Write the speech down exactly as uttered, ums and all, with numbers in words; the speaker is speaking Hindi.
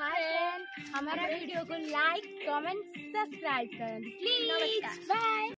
फ्रेंड, हमारा वीडियो को लाइक कमेंट सब्सक्राइब करें प्लीज। बाय।